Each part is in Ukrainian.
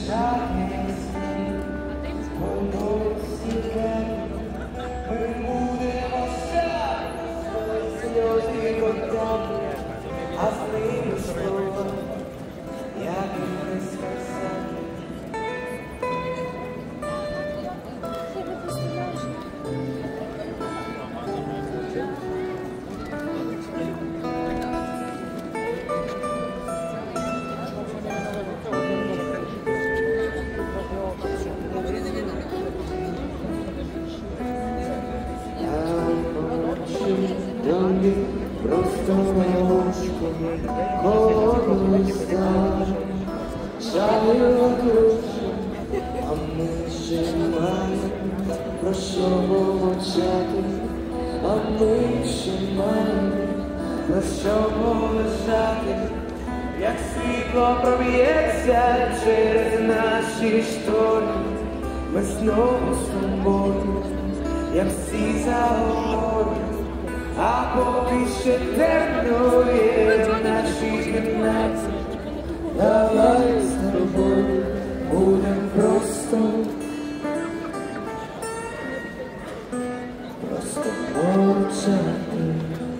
Просто ложку колись чаю душу, а ми ще маємо про що мовчати, а ми ще маємо про що лежати, як світло проб'ється через наші штори, ми знову з тобою, як всі заговорять. А поки ще темно є в нашій кімнаті, давай з тобою будем просто мовчати.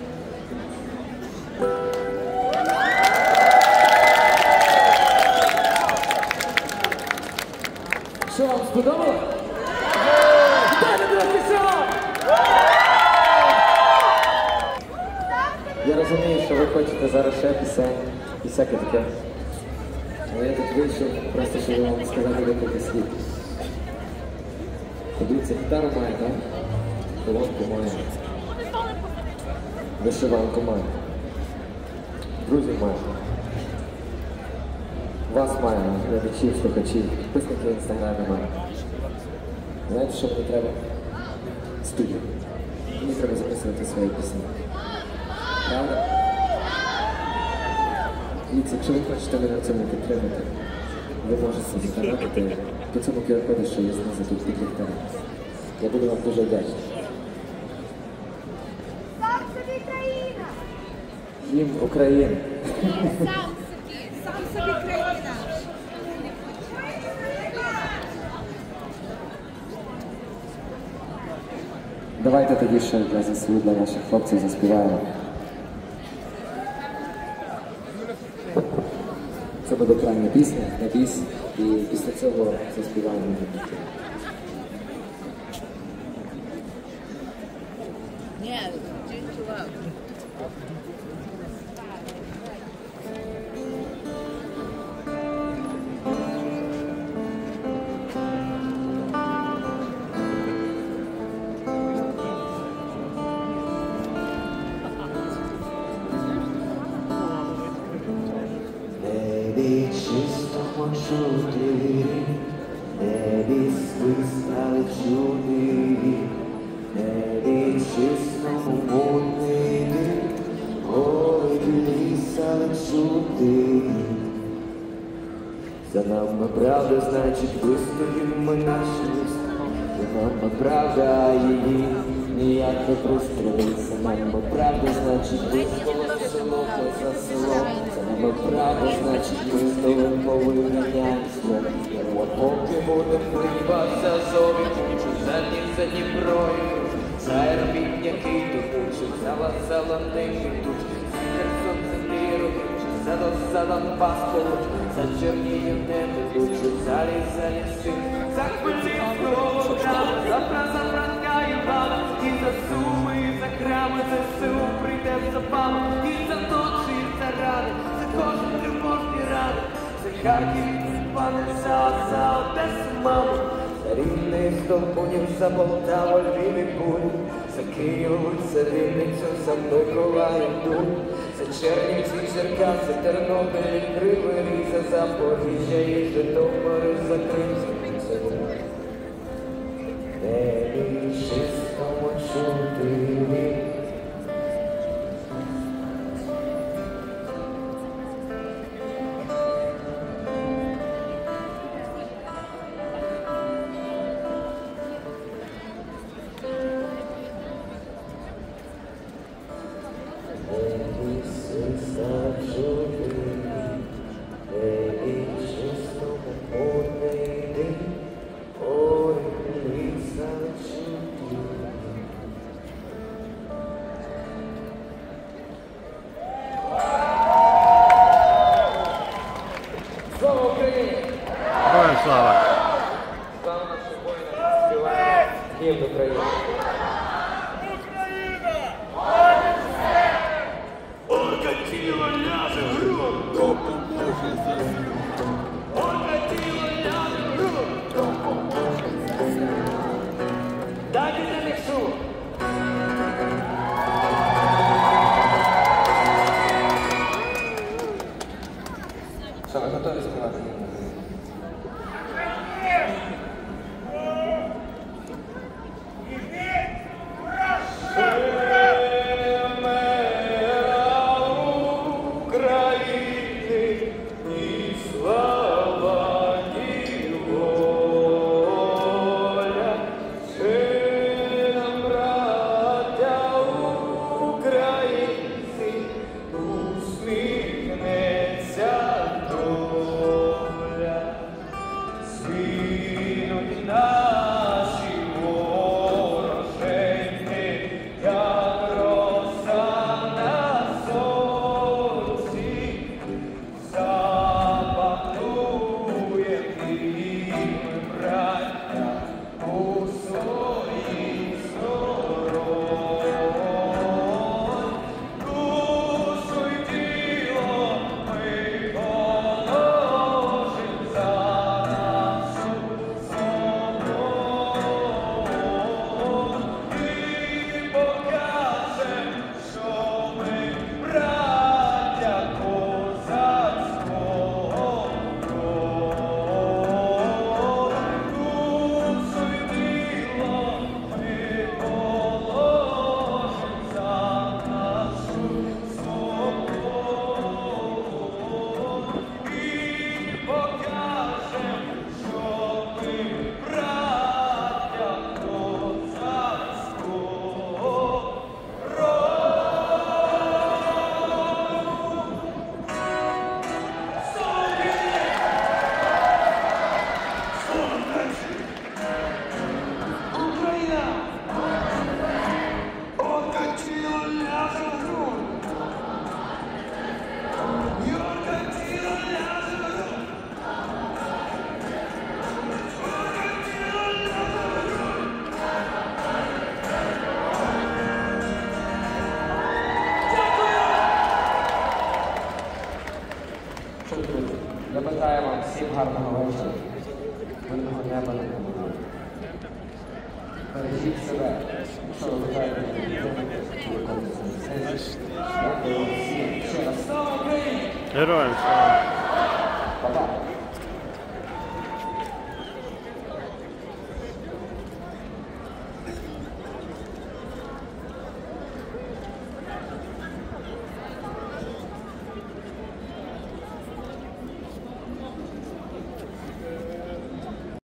Що, вам сподобалось? Я розумію, що ви хочете зараз ще пісень і всяке таке. Але я тут вийшов просто, щоб вам сказати декілька слів. Подивіться, гітару має, так? Колонку має. Вишиванку має. Друзів має. Вас має, глядачів, слухачів, підписників в інстаграмі має. Знаєте, що мені треба? Студію. Мені треба записувати свої пісні. Правда? Дивіться, якщо ви хочете мене в цьому підтримати, ви можете задонатити по цьому QR-коду, що є знизу тут під ліхтарем. Я буду вам дуже вдячний. Сам собі країна! Гімн України. Сам собі країна! Давайте тоді ще для ЗСУ, для наших хлопців заспіваємо. Це буде крайня пісня, на біс, і після цього заспіваємо. Ні, чуть-чуть. Небі чисто почути, небі стали чути, небі чисто мутний, гори лісали чути. За нами правда, значить вистоїмо наші міста. За нами правда, її ніяк не пристрелить. За нами правда, значить вистоїмо село за селом. За нами правда, значить вистоїмо повинянство. А поки буде хліба за зорі, за Дніпрою, за Ербітняки тут, за Лазаланики тут, за Херсон, за Міру, за Донбас поруч, за Чернігів небо тут, за ліси, за Хмельницького Богдана, за Франка Івана, і за Суми, і за Крами, ЗСУ прийде за пану, і за ночі, і за рани, за кожен тривожні рани, за Харків, пане, за Одесу, маму, за Рівне, Столбунів, за Полтаву, Львів і Буль, за Київ, за Вінницю, за Миколаїв, Дуб, за Чернівці, Черкаси, Тернопіль, Кривий Ріг, за Запоріжжя і Житомир, за Кримський. Небі чистому чути. Небі чистому чути. Гімн України. Орка тіло ляже в груд, орка тіло ляже в груд. Дайте за них шум. Що, ви готові співати? Я бажаю вам всім гарного вечора, мирного неба над головою. Бережіть себе, якщо ви бажаєте підтримати виконувати сесію. Дякую всім ще раз. Героям слава!